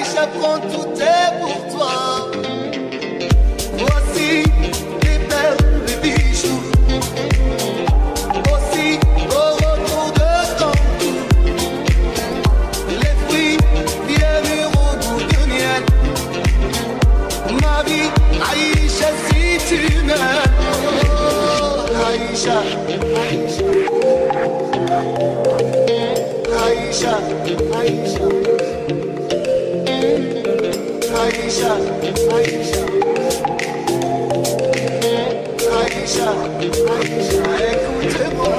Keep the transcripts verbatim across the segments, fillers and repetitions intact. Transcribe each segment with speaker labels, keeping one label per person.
Speaker 1: Aïcha, prends tout est pour toi. Voici les perles, les bijoux. Aussi au retour de ton cou, les fruits bien mûrs au goût de miel. Ma vie, Aïcha, si tu m'aimes. Oh, Aïcha, Aïcha, Aïcha, Aïcha, Aïcha, Aïcha, Aïcha, Aïcha, écoute-moi.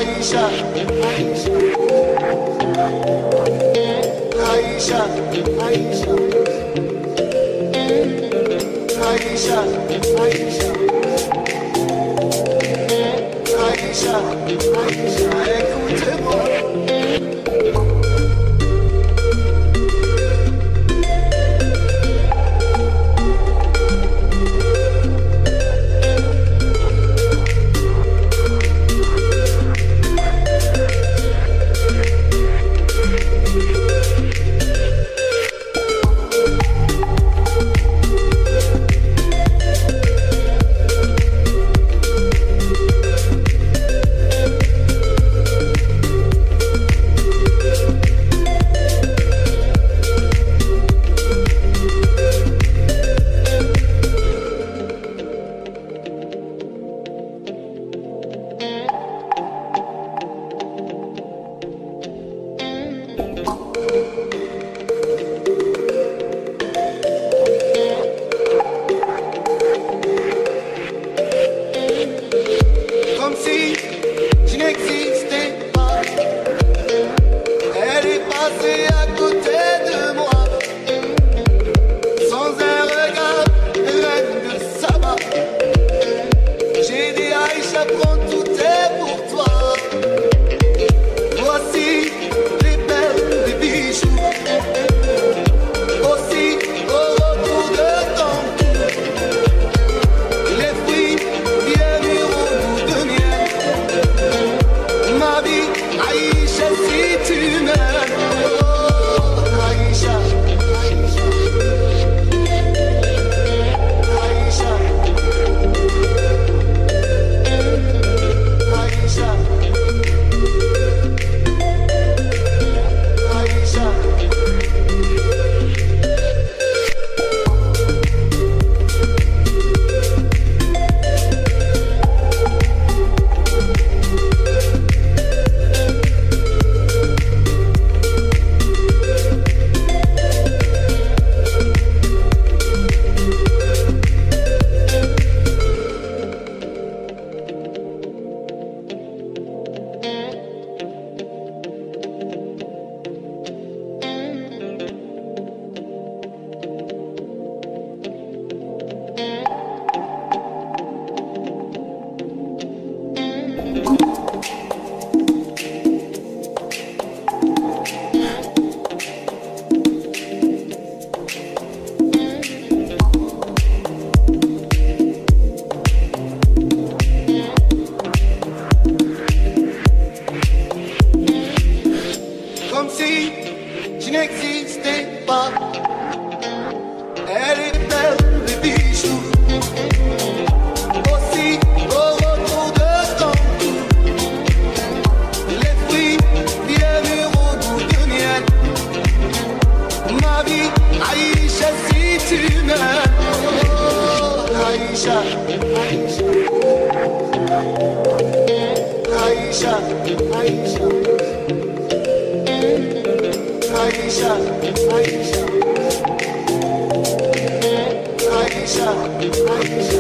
Speaker 1: Aïcha, Aïcha, Aïcha, Aïcha, Aïcha, Aïcha, Aïcha, écoutez-moi. Comme si je n'existais pas, elle est passée à côté de moi, sans un regard, reine de Saba. J'ai dit Aïcha, prends tout est pour toi. Voici les perles, les bijoux, aussi au retour de ton cou, les fruits bien mûrs au goût de miel. Ma vie, Aïcha, si tu m'aimes, oh, Aïcha, Aïcha, Aïcha, Aïcha, Aïcha. Comme si je n'existais pas, elle est belle, les bijoux, aussi au retour de ton cou, les fruits bien mûrs au goût de miel. Ma vie, Aïcha, si tu m'aimes, oh, Aïcha, Aïcha, Aïcha, Aïcha, Aïcha, Aïcha, Aïcha, Aïcha.